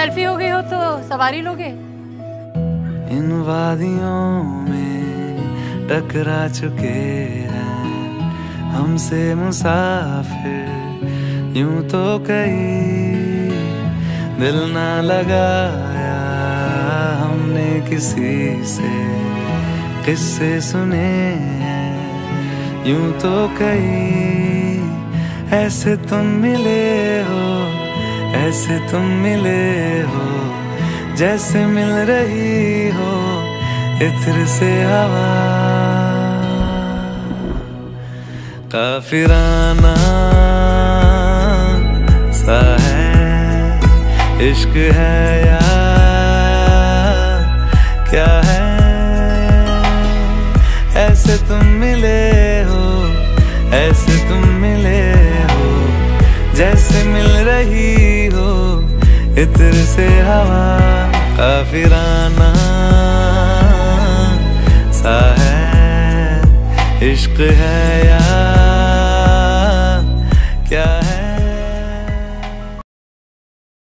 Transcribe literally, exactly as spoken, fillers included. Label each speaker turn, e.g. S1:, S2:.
S1: Selfie हो गई हो तो सवारी लोगे?
S2: इन वादियों में टकरा चुके हैं हमसे मुसाफिर, यूं तो कहीं दिल ना लगाया हमने किसी से, किस्से सुने हैं यूं तो कहीं। ऐसे तुम मिले हो, ऐसे तुम मिले हो, जैसे मिल रही हो इत्र से हवा। काफिराना सा है इश्क है या क्या है। ऐसे तुम मिले हो, ऐसे तुम मिले हो, जैसे मिल रही हो इत्र से हवा। काफिराना सा है इश्क है या क्या है।